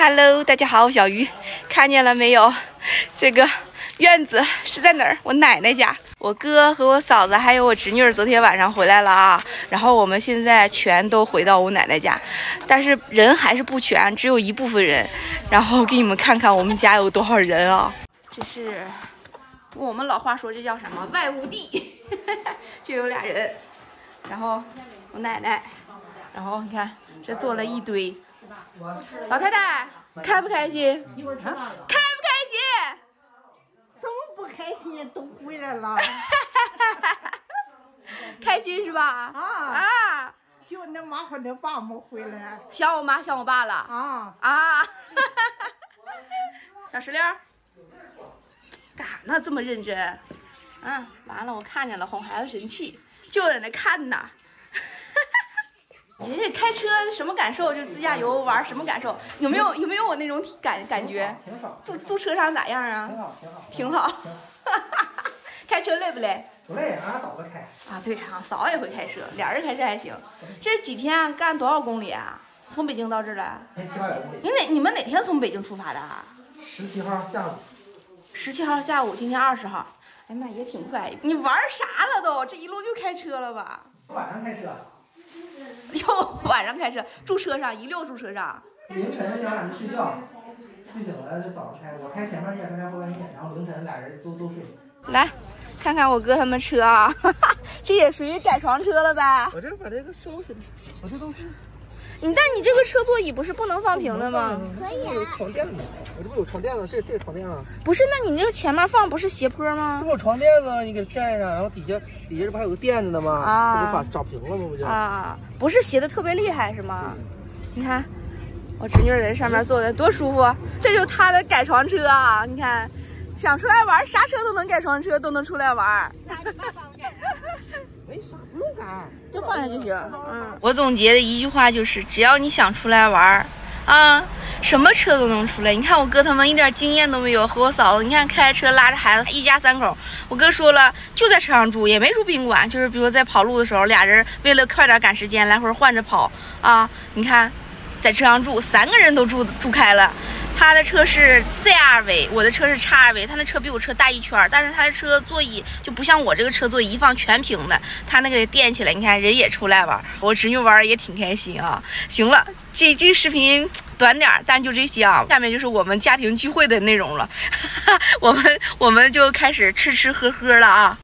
Hello， 大家好，我小鱼，看见了没有？这个院子是在哪儿？我奶奶家。我哥和我嫂子还有我侄女昨天晚上回来了啊，然后我们现在全都回到我奶奶家，但是人还是不全，只有一部分人。然后给你们看看我们家有多少人啊！这是我们老话说这叫什么外屋地，就有俩人，然后我奶奶，然后你看这做了一堆。老太太开不开心？开不开心？ 都不开心，都回来了。 开心是吧？啊！ 就那妈和那爸没回来。 想我妈想我爸了？啊！小石榴，干啥呢？这么认真？完了，我看见了，哄孩子神气，就在那看呢。你这开车什么感受？就自驾游玩什么感受？有没有我那种感觉？坐车上咋样啊？挺好。开车累不累？ 不累，俺嫂子开。 啊，对啊，嫂子也会开车，俩人开车还行。这是几天干多少公里啊？从北京到这儿来 700-800公里。 你们哪天从北京出发的 ？17号下午。 17号下午，今天20号。哎妈，也挺快。你玩啥了都？这一路就开车了吧？ 晚上开车。 就晚上开车，住车上，一溜住车上。 凌晨俩人睡觉，睡醒了就早上开，我开前面，叶开后半夜，然后凌晨俩人都睡。 来，看看我哥他们车啊，这也属于改床车了呗？ 我这把这个收起来，我这都是。 但你这个车座椅不是不能放平的吗？ 可以啊。 有床垫子，我这不有床垫子，这床垫啊。 不是，那你这个前面放不是斜坡吗？ 这不有床垫子，你给盖上，然后底下这不还有个垫子呢吗？啊，这不把找平了吗？不就？ 啊，不是斜的特别厉害是吗？你看，我侄女在上面坐的多舒服，这就是她的改床车啊！你看，想出来玩，啥车都能改床车，都能出来玩。 没啥，不用改， 就放下就行。我总结的一句话就是，只要你想出来玩啊，什么车都能出来。你看我哥他们一点经验都没有，和我嫂子，你看开着车拉着孩子，一家3口。我哥说了，就在车上住，也没住宾馆，就是比如说在跑路的时候，俩人为了快点赶时间，来回换着跑啊。你看，在车上住，3个人都住开了。他的车是 CR-V， 我的车是 XR-V， 他那车比我车大1圈，但是他的车座椅就不像我这个车座椅一放全平的，他那个垫起来，你看人也出来玩，我侄女玩也挺开心啊。行了，这视频短点，但就这些啊，下面就是我们家庭聚会的内容了。我们就开始吃喝了啊。